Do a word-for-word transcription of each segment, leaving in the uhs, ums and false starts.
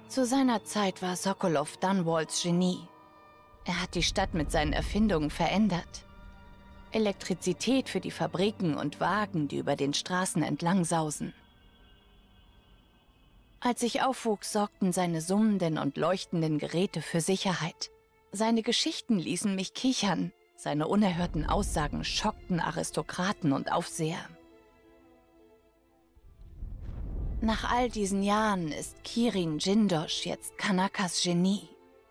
Zu seiner Zeit war Sokolov Dunwalls Genie. Er hat die Stadt mit seinen Erfindungen verändert. Elektrizität für die Fabriken und Wagen, die über den Straßen entlang sausen. Als ich aufwuchs, sorgten seine summenden und leuchtenden Geräte für Sicherheit. Seine Geschichten ließen mich kichern. Seine unerhörten Aussagen schockten Aristokraten und Aufseher. Nach all diesen Jahren ist Kirin Jindosh jetzt Kanakas Genie.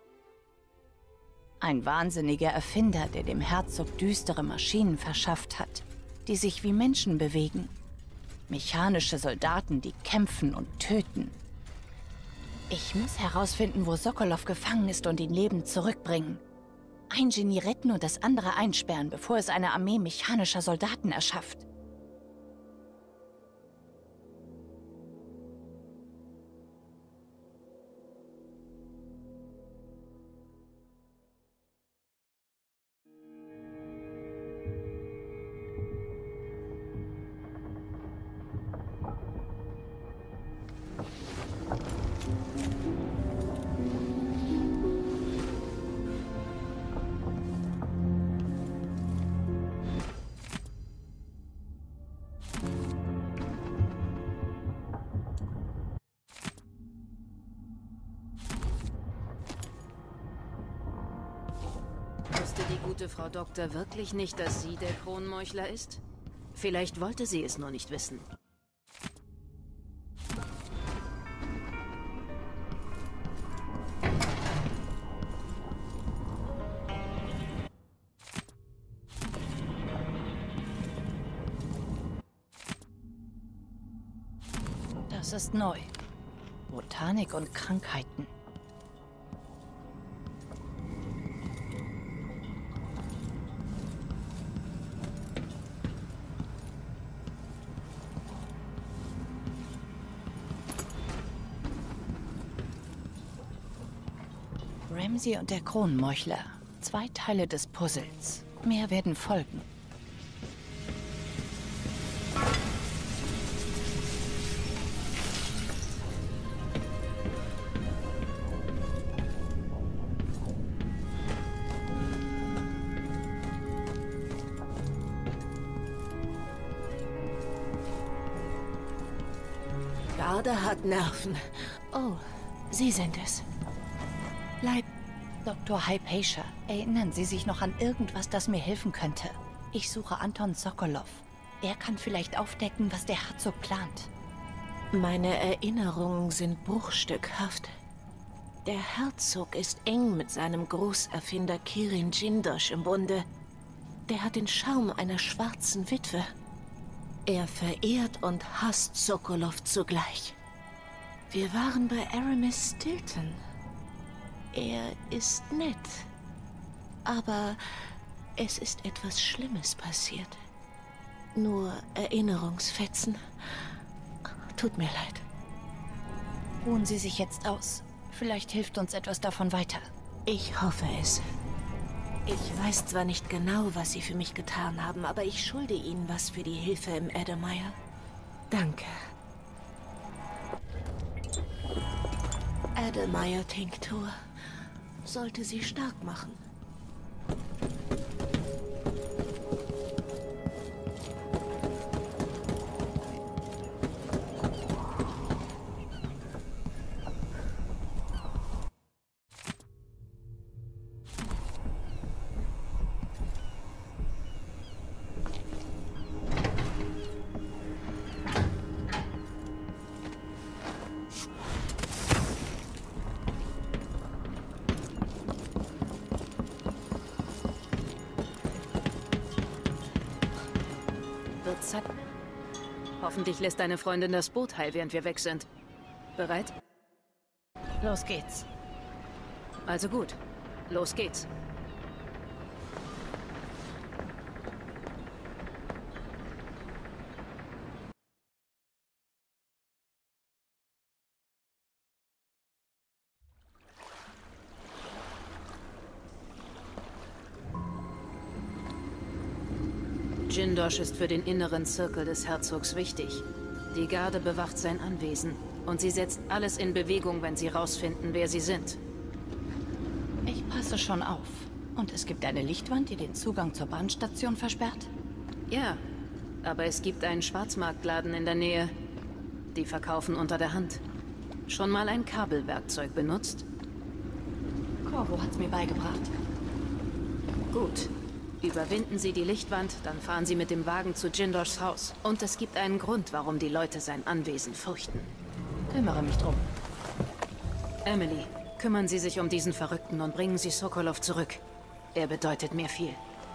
Ein wahnsinniger Erfinder, der dem Herzog düstere Maschinen verschafft hat, die sich wie Menschen bewegen. Mechanische Soldaten, die kämpfen und töten. Ich muss herausfinden, wo Sokolov gefangen ist und ihn lebend zurückbringen. Ein Genie retten und das andere einsperren, bevor es eine Armee mechanischer Soldaten erschafft. Wusste die gute Frau Doktor wirklich nicht, dass sie der Kronmeuchler ist? Vielleicht wollte sie es nur nicht wissen. Das ist neu. Botanik und Krankheiten. Ramsay und der Kronmeuchler. Zwei Teile des Puzzles. Mehr werden folgen. Garde hat Nerven. Oh, Sie sind es. Leib... Doktor Hypatia, erinnern Sie sich noch an irgendwas, das mir helfen könnte? Ich suche Anton Sokolov. Er kann vielleicht aufdecken, was der Herzog plant. Meine Erinnerungen sind bruchstückhaft. Der Herzog ist eng mit seinem Großerfinder Kirin Jindosh im Bunde. Der hat den Charme einer schwarzen Witwe. Er verehrt und hasst Sokolov zugleich. Wir waren bei Aramis Stilton. Er ist nett. Aber es ist etwas Schlimmes passiert. Nur Erinnerungsfetzen. Tut mir leid. Ruhen Sie sich jetzt aus. Vielleicht hilft uns etwas davon weiter. Ich hoffe es. Ich weiß zwar nicht genau, was Sie für mich getan haben, aber ich schulde Ihnen was für die Hilfe im Addermire. Danke. Addermire-Tinktur sollte Sie stark machen. Zack. Hoffentlich lässt deine Freundin das Boot heil, während wir weg sind. Bereit? Los geht's. Also gut. Los geht's. Jindosh ist für den inneren Zirkel des Herzogs wichtig. Die Garde bewacht sein Anwesen Und sie setzt alles in Bewegung, wenn sie rausfinden, wer sie sind. Ich passe schon auf. Und es gibt eine Lichtwand, die den Zugang zur Bahnstation versperrt? Ja, aber es gibt einen Schwarzmarktladen in der Nähe. Die verkaufen unter der Hand. Schon mal ein Kabelwerkzeug benutzt? Corvo hat's mir beigebracht. Gut. Überwinden Sie die Lichtwand, dann fahren Sie mit dem Wagen zu Jindoshs Haus. Und es gibt einen Grund, warum die Leute sein Anwesen fürchten. Kümmere mich drum. Emily, kümmern Sie sich um diesen Verrückten und bringen Sie Sokolov zurück. Er bedeutet mir viel.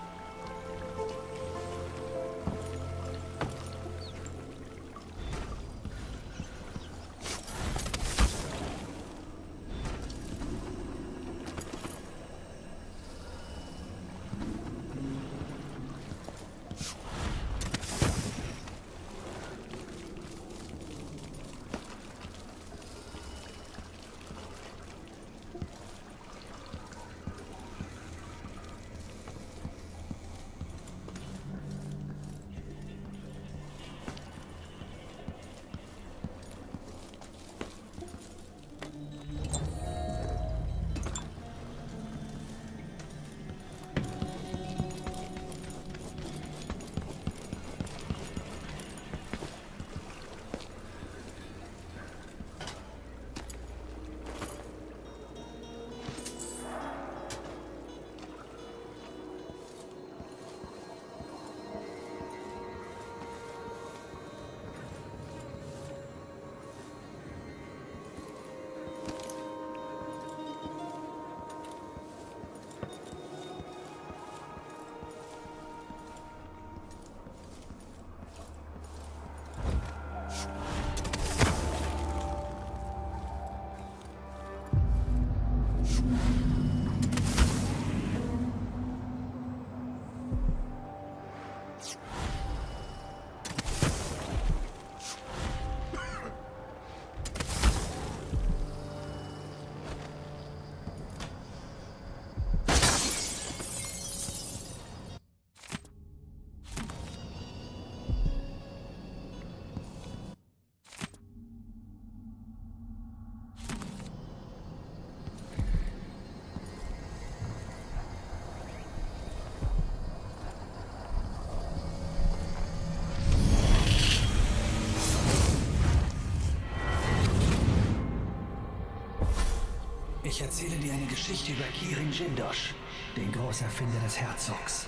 Ich erzähle dir eine Geschichte über Kirin Jindosh, den Großerfinder des Herzogs.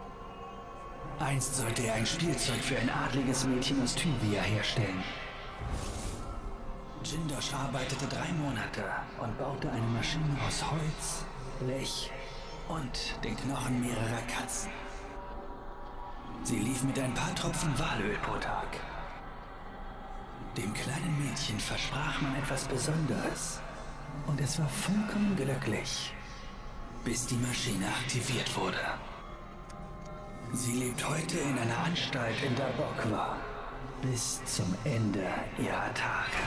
Einst sollte er ein Spielzeug für ein adliges Mädchen aus Thyvia herstellen. Jindosh arbeitete drei Monate und baute eine Maschine aus Holz, Blech und den Knochen mehrerer Katzen. Sie lief mit ein paar Tropfen Walöl pro Tag. Dem kleinen Mädchen versprach man etwas Besonderes. Und es war vollkommen glücklich, bis die Maschine aktiviert wurde. Sie lebt heute in einer Anstalt in Dabokwa bis zum Ende ihrer Tage.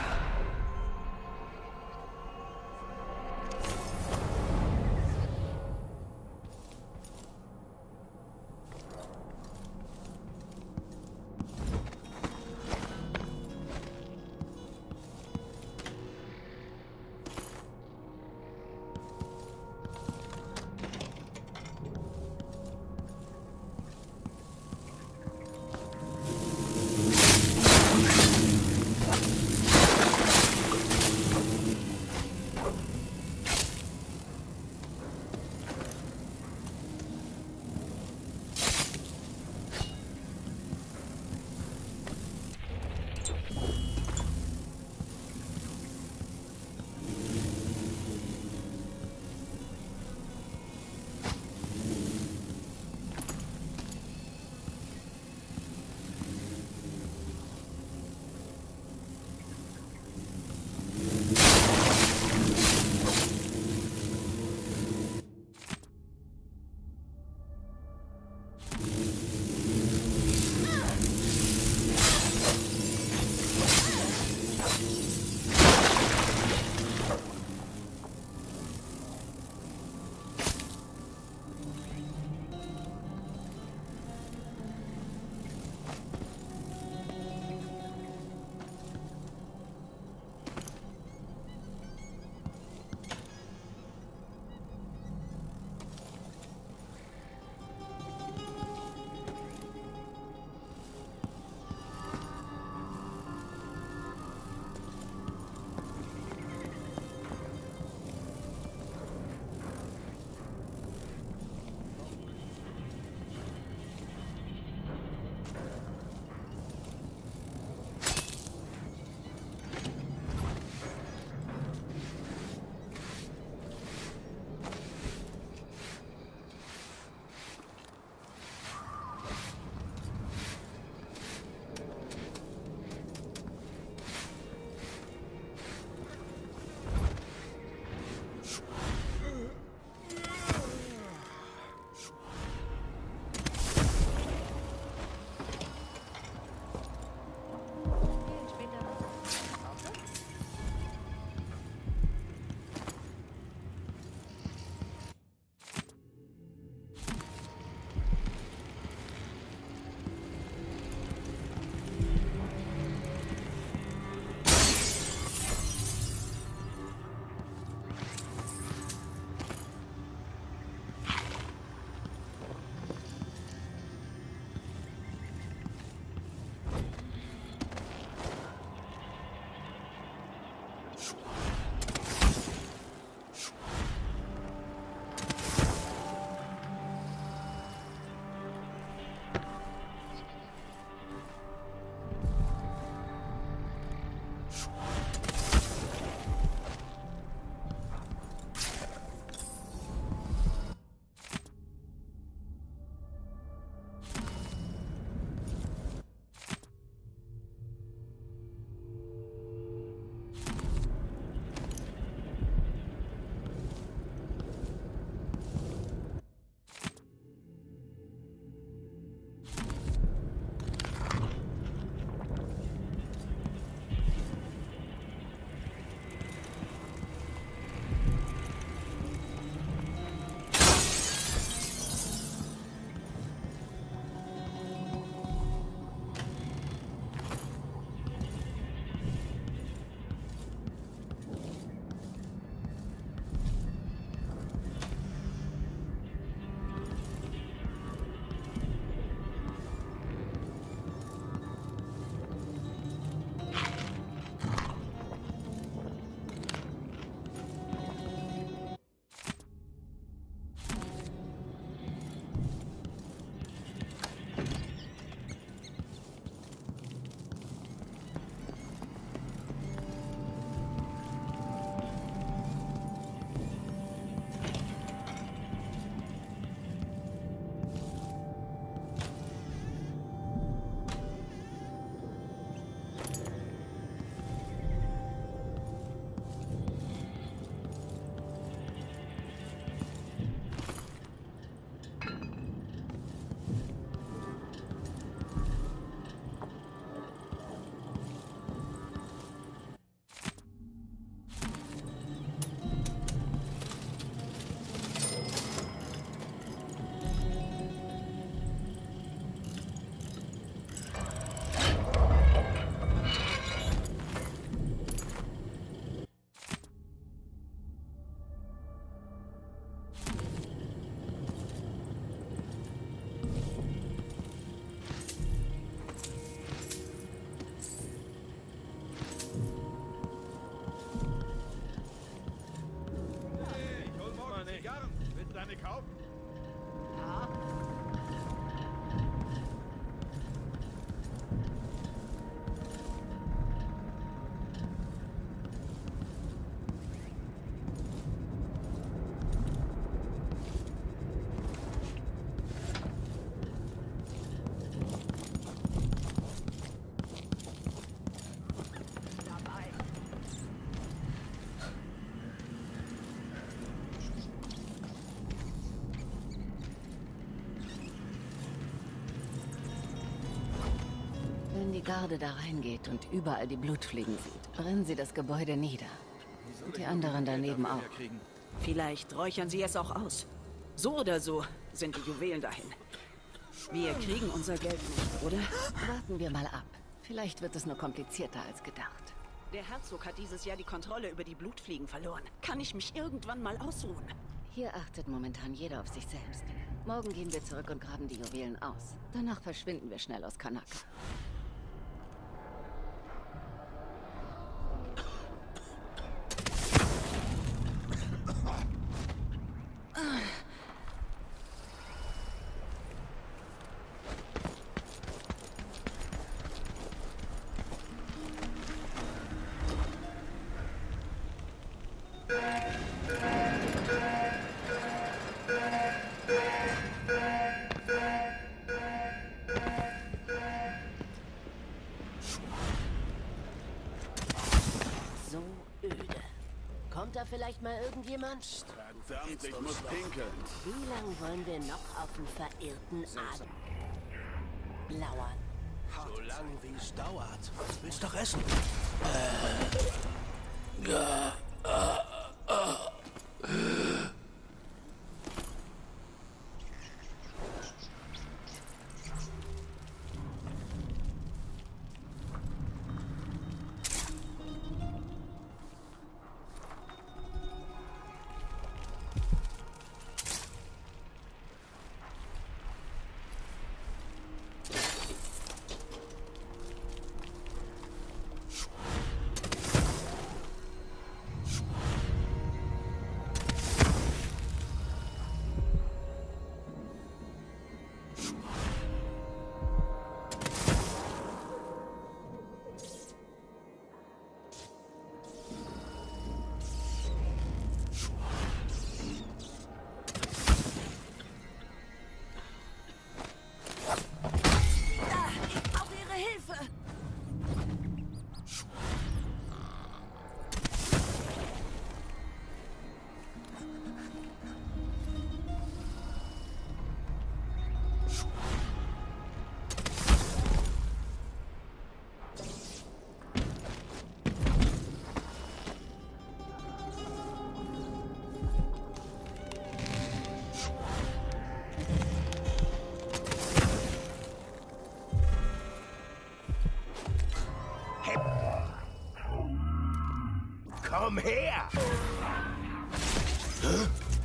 eine kaufen? Ja. Wenn die Garde da reingeht und überall die Blutfliegen sieht, brennen sie das Gebäude nieder. Und die anderen daneben auch. Vielleicht räuchern sie es auch aus. So oder so sind die Juwelen dahin. Wir kriegen unser Geld nicht, oder? Warten wir mal ab. Vielleicht wird es nur komplizierter als gedacht. Der Herzog hat dieses Jahr die Kontrolle über die Blutfliegen verloren. Kann ich mich irgendwann mal ausruhen? Hier achtet momentan jeder auf sich selbst. Morgen gehen wir zurück und graben die Juwelen aus. Danach verschwinden wir schnell aus Kanaka. So öde. Kommt da vielleicht mal irgendjemand? Verdammt, ich muss pinkeln. Wie lange wollen wir noch auf den verirrten Adel lauern? So lange wie es dauert. Willst doch essen? Komm her! Hä?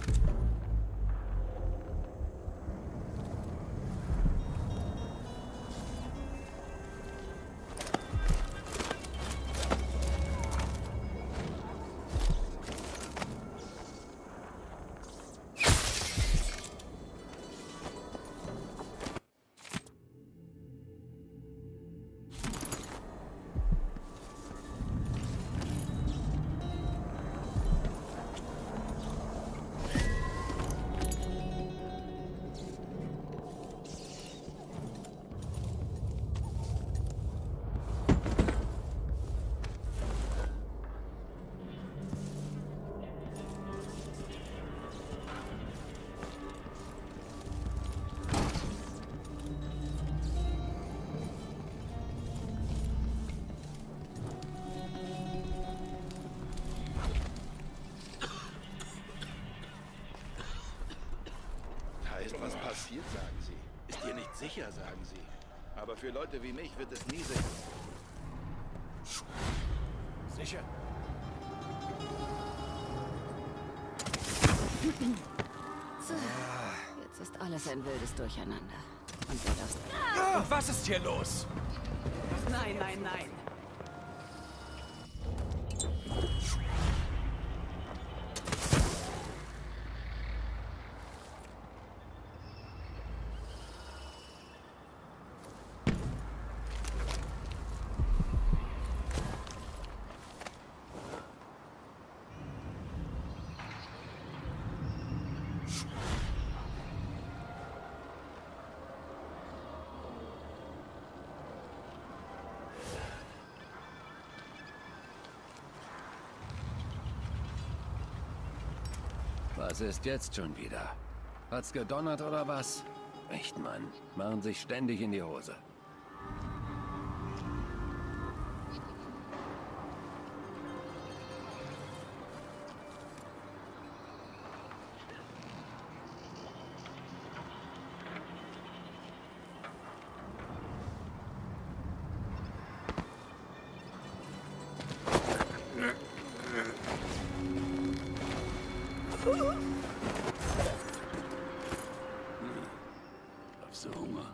Ist was passiert, sagen Sie. Ist hier nicht sicher, sagen Sie. Aber für Leute wie mich wird es nie sicher. Sicher? So, jetzt ist alles ein wildes Durcheinander. Und wer das... Und was ist hier los? Nein, nein, nein. Was ist jetzt schon wieder? Hat's gedonnert oder was? Echt, Mann. Machen sich ständig in die Hose. Hast du Hunger?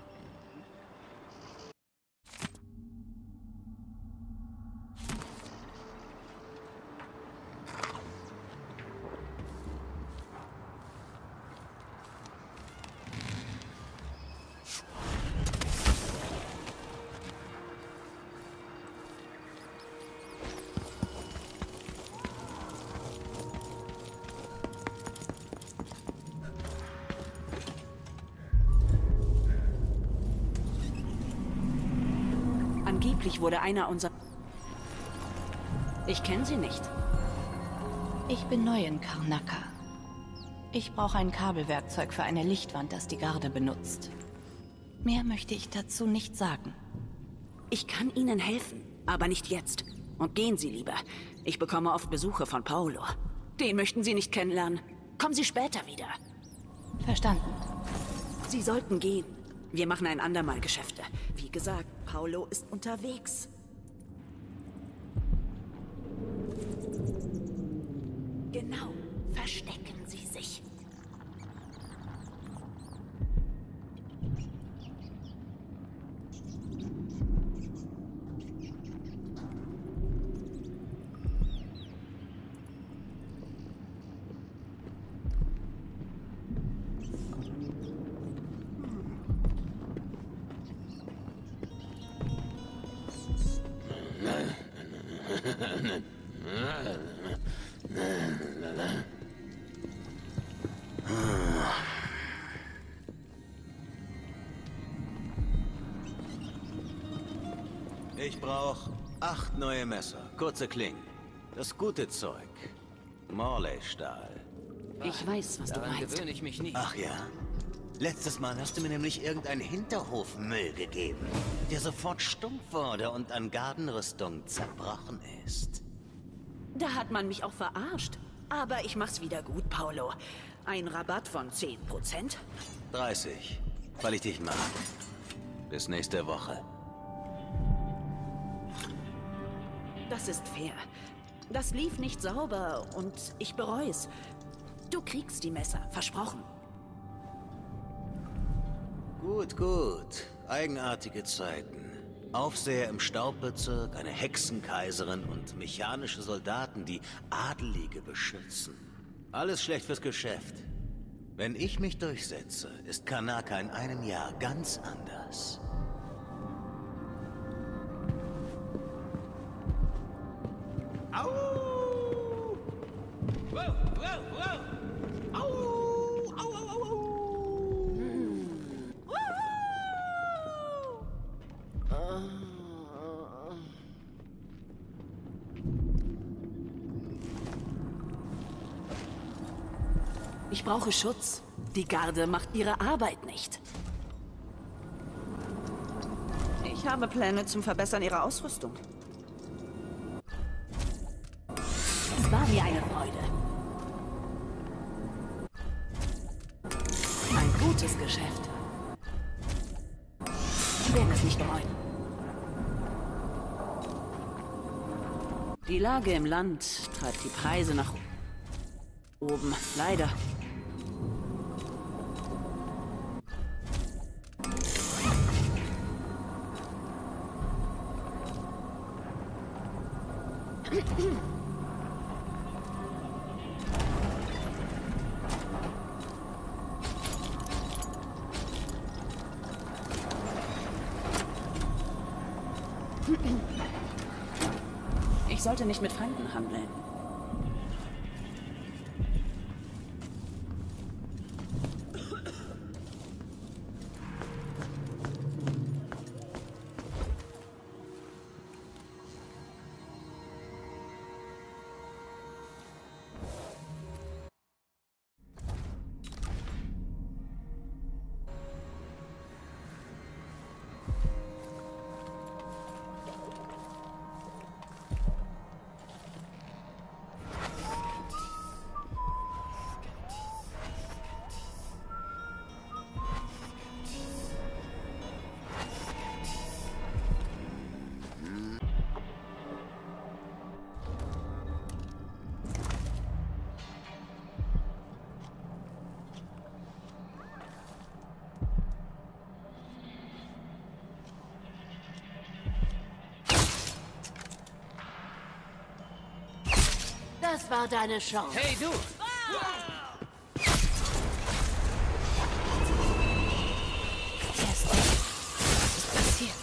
Angeblich wurde einer unserer... Ich kenne sie nicht. Ich bin neu in Karnaca. Ich brauche ein Kabelwerkzeug für eine Lichtwand, das die Garde benutzt. Mehr möchte ich dazu nicht sagen. Ich kann Ihnen helfen, aber nicht jetzt. Und gehen Sie lieber. Ich bekomme oft Besuche von Paolo. Den möchten Sie nicht kennenlernen. Kommen Sie später wieder. Verstanden. Sie sollten gehen. Wir machen ein andermal Geschäfte. Wie gesagt, Paolo ist unterwegs. Genau. Verstecken Sie sich. Ich brauche acht neue Messer, kurze Klingen. Das gute Zeug. Morley-Stahl. Ich weiß, was du Daran meinst. gewöhne ich mich nie. Ach ja? Letztes Mal hast du mir nämlich irgendeinen Hinterhofmüll gegeben, der sofort stumpf wurde und an Gardenrüstung zerbrochen ist. Da hat man mich auch verarscht. Aber ich mach's wieder gut, Paolo. Ein Rabatt von zehn Prozent? dreißig, weil ich dich mag. Bis nächste Woche. Das ist fair. Das lief nicht sauber und ich bereu's. Du kriegst die Messer, versprochen. Gut, gut. Eigenartige Zeiten. Aufseher im Staubbezirk, eine Hexenkaiserin und mechanische Soldaten, die Adelige beschützen. Alles schlecht fürs Geschäft. Wenn ich mich durchsetze, ist Karnaca in einem Jahr ganz anders. Au! Wow, wow, wow! Au! Au, au, au, au! Hm. Ich brauche Schutz. Die Garde macht ihre Arbeit nicht. Ich habe Pläne zum Verbessern ihrer Ausrüstung. Es war mir eine Freude. Ein gutes Geschäft. Sie werden es nicht bereuen. Die Lage im Land treibt die Preise nach oben. Leider. Ich sollte nicht mit Fremden handeln. war deine Chance. Hey, du! Er ist weg. Was ist passiert?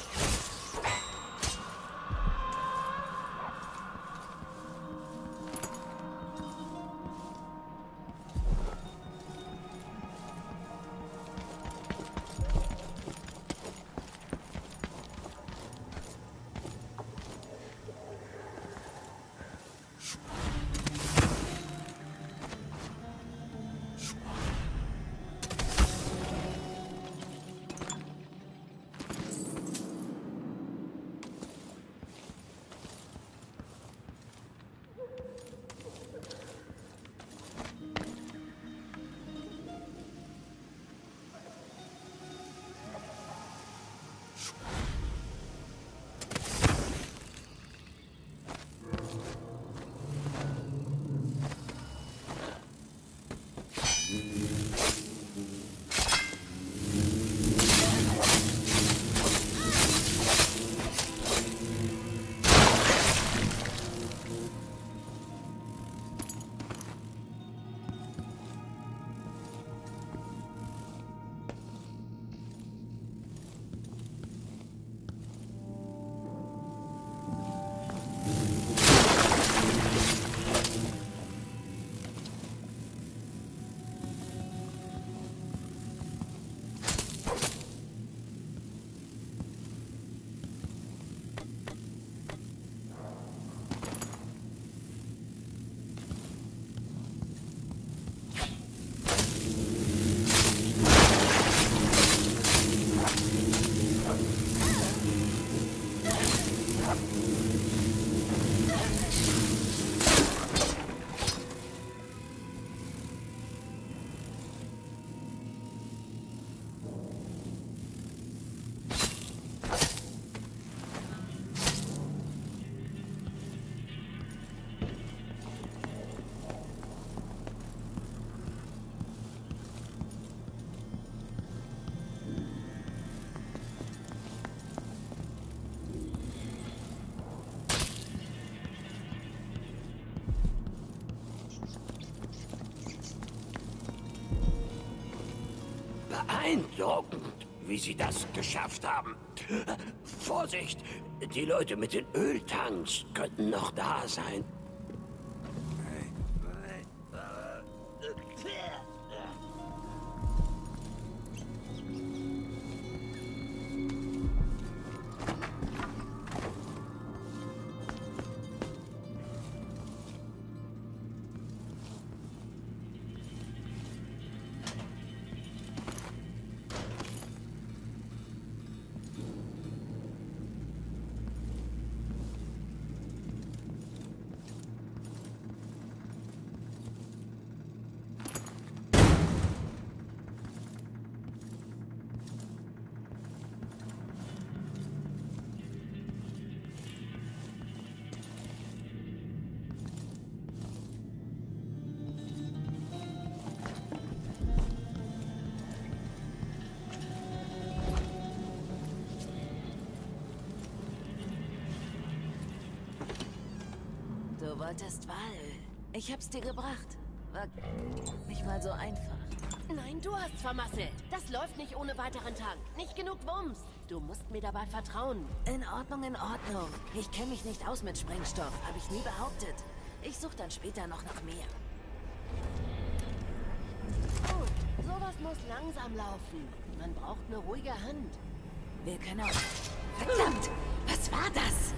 Beeindruckend, wie Sie das geschafft haben. Vorsicht, die Leute mit den Öltanks könnten noch da sein. Du wolltest Wal. Ich hab's dir gebracht. War nicht mal so einfach. Nein, du hast vermasselt. Das läuft nicht ohne weiteren Tank. Nicht genug Wumms. Du musst mir dabei vertrauen. In Ordnung, in Ordnung. Ich kenne mich nicht aus mit Sprengstoff. Habe ich nie behauptet. Ich suche dann später noch nach mehr. Oh, sowas muss langsam laufen. Man braucht eine ruhige Hand. Wir können auch... Verdammt! Was war das?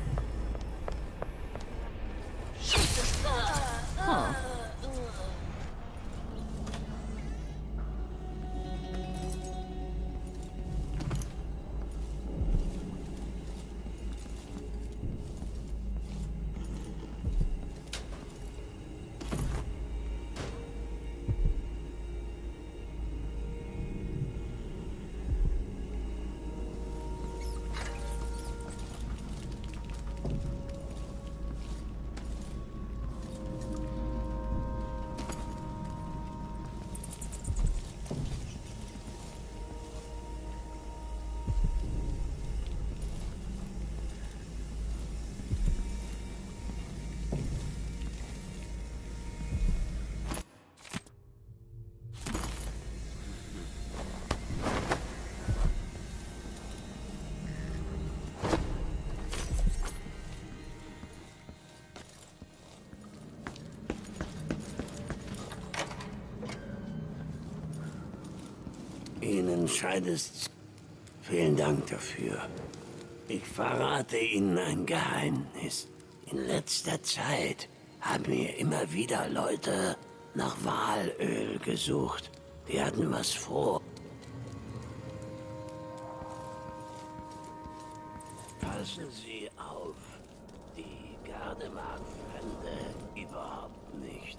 Oh. Ihnen scheint es... Vielen Dank dafür. Ich verrate Ihnen ein Geheimnis. In letzter Zeit haben mir immer wieder Leute nach Walöl gesucht. Die hatten was vor. Passen Sie auf. Die Garde mag Fremde überhaupt nicht.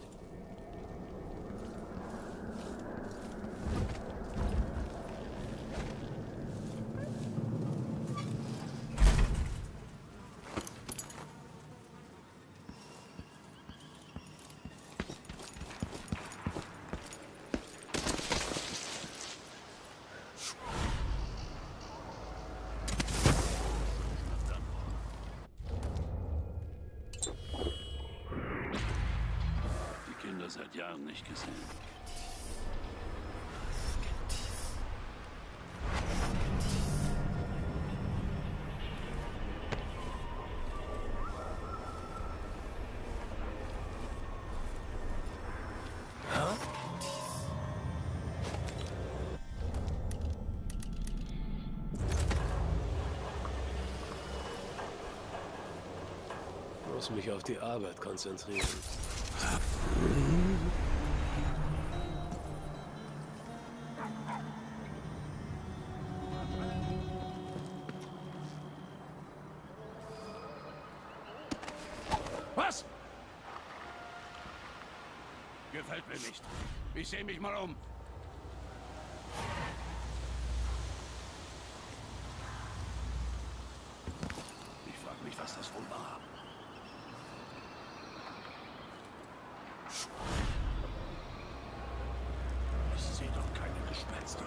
Seit Jahren nicht gesehen. Ich muss mich auf die Arbeit konzentrieren. Was? Gefällt mir nicht. Ich sehe mich mal um. Ich frage mich, was das wohl war. Ich sehe doch keine Gespenster.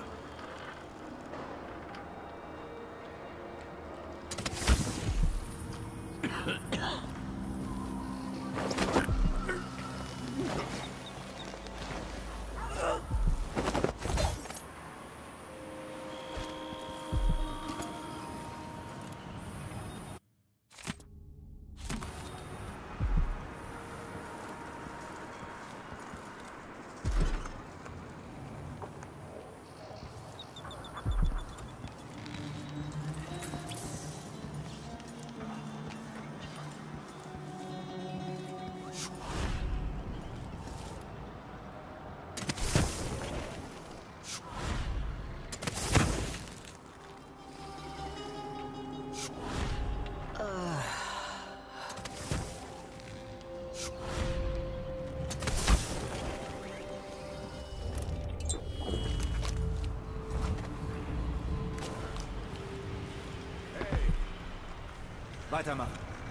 Weitermachen.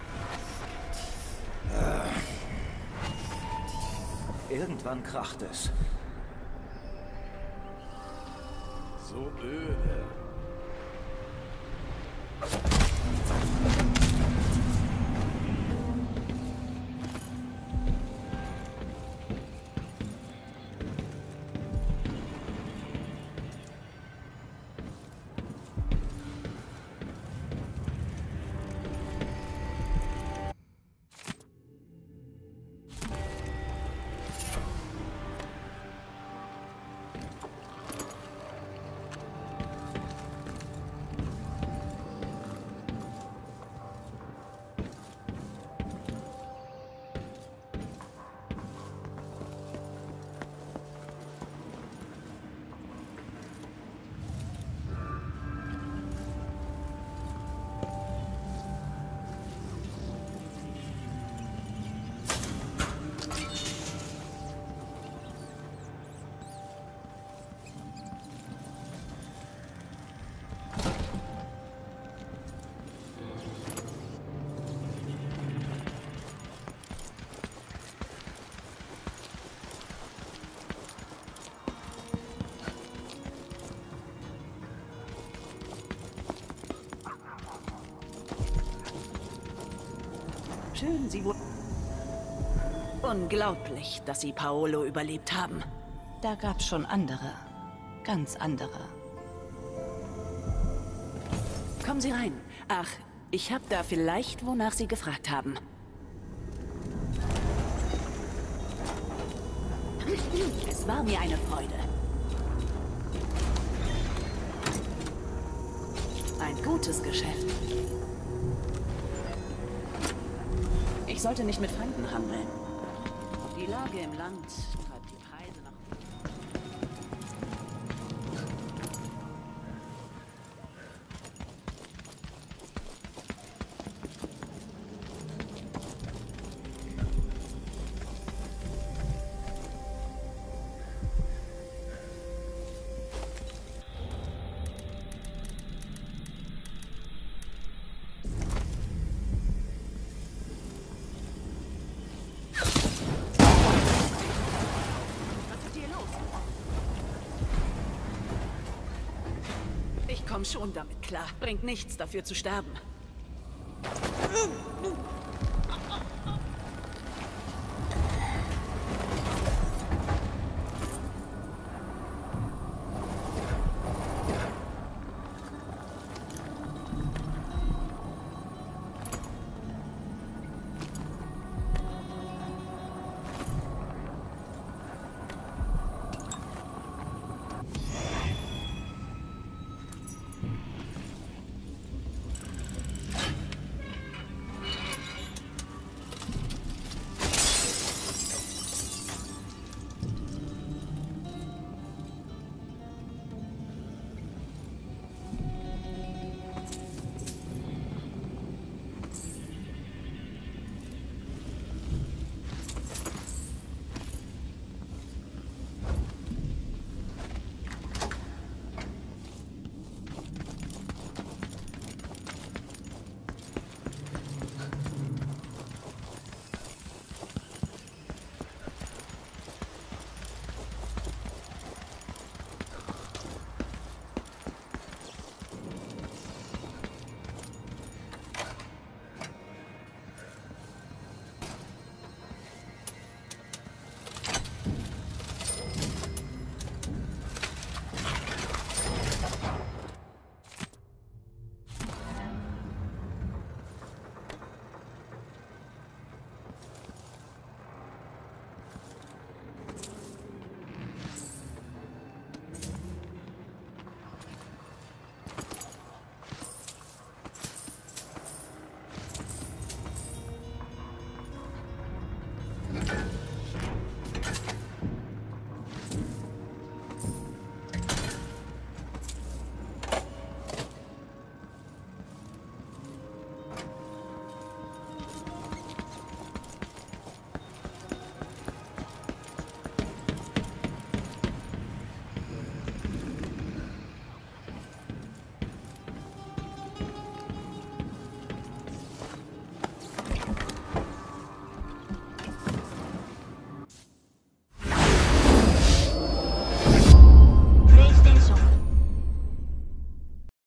Irgendwann kracht es. So öde. Schön, Sie wurden... Unglaublich, dass Sie Paolo überlebt haben. Da gab's schon andere. Ganz andere. Kommen Sie rein. Ach, ich habe da vielleicht, wonach Sie gefragt haben. Es war mir eine Freude. Ein gutes Geschäft. Ich sollte nicht mit Fremden handeln. Die Lage im Land treibt die Preise nach oben. Ich komm schon damit klar. Bringt nichts, dafür zu sterben.